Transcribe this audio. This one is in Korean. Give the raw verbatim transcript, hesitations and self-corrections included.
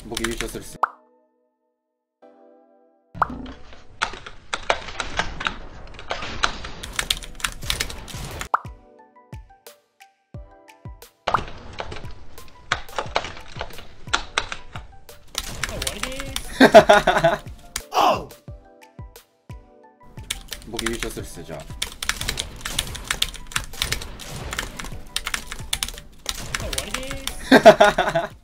僕優勝するっす。 終わりでーす。 僕優勝するっすよ、じゃあ。 終わりでーす。